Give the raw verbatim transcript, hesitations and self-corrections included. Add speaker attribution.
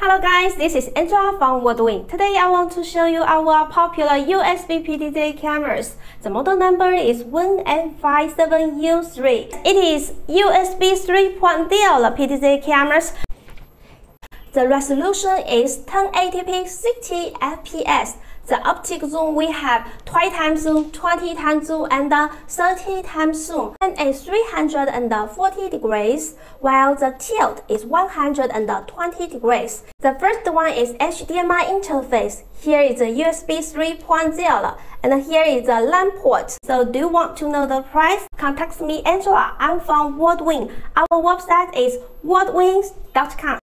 Speaker 1: Hello guys, this is Angela from WODWIN. Today I want to show you our popular U S B P T Z A cameras. The model number is W I N M five seven U three. It is U S B three point oh P T Z A cameras. The resolution is ten eighty p sixty F P S. The optical zoom we have twenty times zoom, twenty times zoom, and thirty times zoom, and is three hundred forty degrees, while the tilt is one hundred twenty degrees. The first one is H D M I interface. Here is the U S B three point oh, and here is the LAN port. So do you want to know the price? Contact me, Angela. I'm from WODWIN. Our website is wodwin dot com.